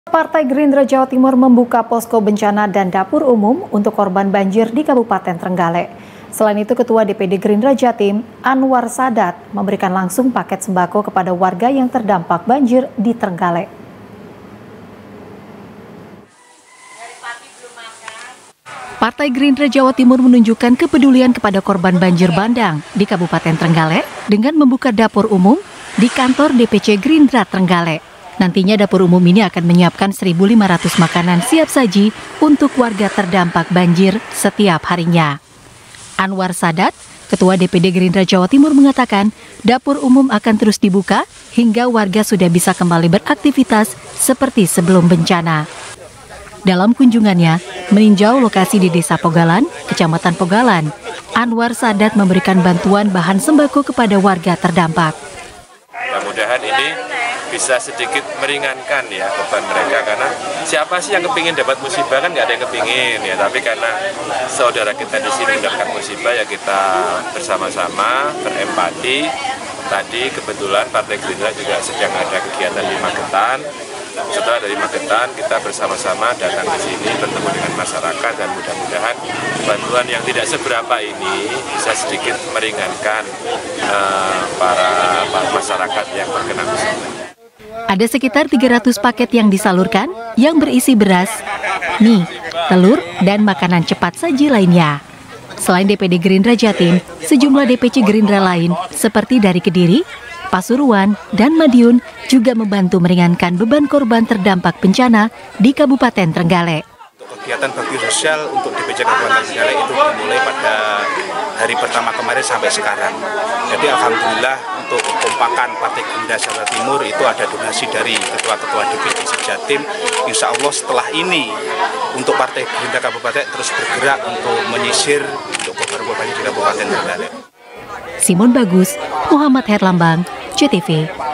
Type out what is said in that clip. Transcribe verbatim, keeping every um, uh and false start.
Partai Gerindra Jawa Timur membuka posko bencana dan dapur umum untuk korban banjir di Kabupaten Trenggalek. Selain itu, Ketua D P D Gerindra Jatim, Anwar Sadat, memberikan langsung paket sembako kepada warga yang terdampak banjir di Trenggalek. Partai Gerindra Jawa Timur menunjukkan kepedulian kepada korban banjir bandang di Kabupaten Trenggalek dengan membuka dapur umum di kantor D P C Gerindra Trenggalek. Nantinya dapur umum ini akan menyiapkan seribu lima ratus makanan siap saji untuk warga terdampak banjir setiap harinya. Anwar Sadat, Ketua D P D Gerindra Jawa Timur mengatakan, dapur umum akan terus dibuka hingga warga sudah bisa kembali beraktivitas seperti sebelum bencana. Dalam kunjungannya, meninjau lokasi di Desa Pogalan, Kecamatan Pogalan, Anwar Sadat memberikan bantuan bahan sembako kepada warga terdampak. Mudah-mudahan ini bisa sedikit meringankan ya beban mereka, karena siapa sih yang kepingin dapat musibah, kan nggak ada yang kepingin ya, tapi karena saudara kita di sini mendapatkan musibah ya kita bersama-sama berempati. Tadi kebetulan Partai Gerindra juga sedang ada kegiatan di Magetan. Setelah dari Magetan kita bersama-sama datang ke sini bertemu dengan masyarakat, dan mudah-mudahan bantuan yang tidak seberapa ini bisa sedikit meringankan uh, para, para masyarakat yang terkena musibah. Ada sekitar tiga ratus paket yang disalurkan yang berisi beras, mie, telur, dan makanan cepat saji lainnya. Selain D P D Gerindra Jatim, sejumlah D P C Gerindra lain seperti dari Kediri, Pasuruan, dan Madiun juga membantu meringankan beban korban terdampak bencana di Kabupaten Trenggalek. Kegiatan bakti sosial untuk D P C Kabupaten Trenggalek itu dimulai pada hari pertama kemarin sampai sekarang. Jadi alhamdulillah untuk kompakan Partai Gerindra Jawa Timur itu ada donasi dari ketua-ketua D P C Jatim. Insya Allah setelah ini untuk Partai Gerindra Kabupaten terus bergerak untuk menyisir untuk korban banjir di Kabupaten Trenggalek. Simon Bagus, Muhammad Herlambang, C T V.